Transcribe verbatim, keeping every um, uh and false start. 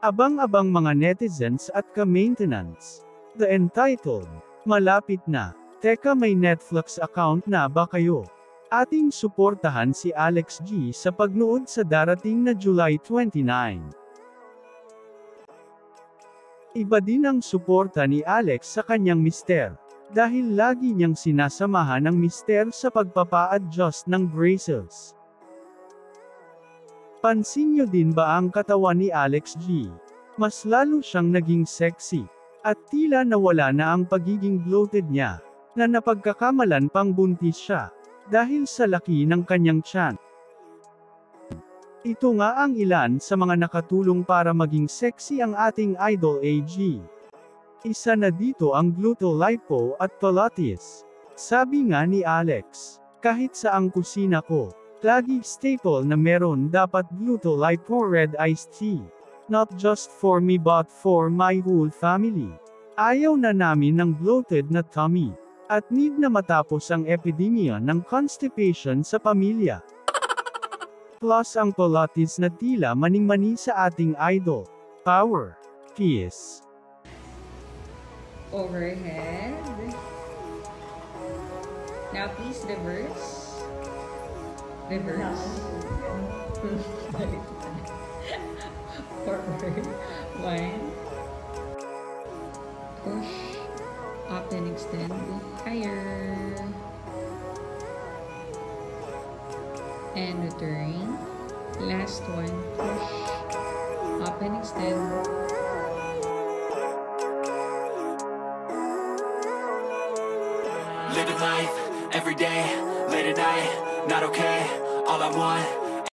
Abang-abang mga netizens at ka-maintenance. The Entitled. Malapit na. Teka, may Netflix account na ba kayo? Ating suportahan si Alex G sa pagnood sa darating na July twenty-ninth. Iba din ang suporta ni Alex sa kanyang mister, dahil lagi niyang sinasamahan ang mister sa pagpapa-adjust ng braces. Pansin niyo din ba ang katawan ni Alex G? Mas lalo siyang naging sexy, at tila nawala na ang pagiging bloated niya, na napagkakamalan pang buntis siya, dahil sa laki ng kanyang tiyan. Ito nga ang ilan sa mga nakatulong para maging sexy ang ating idol A G. Isa na dito ang Gluto-Lipo at Pilates. Sabi nga ni Alex, kahit sa ang kusina ko, lagi staple na meron dapat Gluto-Lipo red iced tea. Not just for me but for my whole family. Ayaw na namin ng bloated na tummy, at need na matapos ang epidemya ng constipation sa pamilya. Plus ang Pilates na tila maning-mani sa ating idol. Power. Peace. Overhead. Now please reverse. Reverse. Forward. One. Push. Up and extend. Higher. And return. Last one. Push. Up and extend. Living life, every day, late at night, not okay. All I want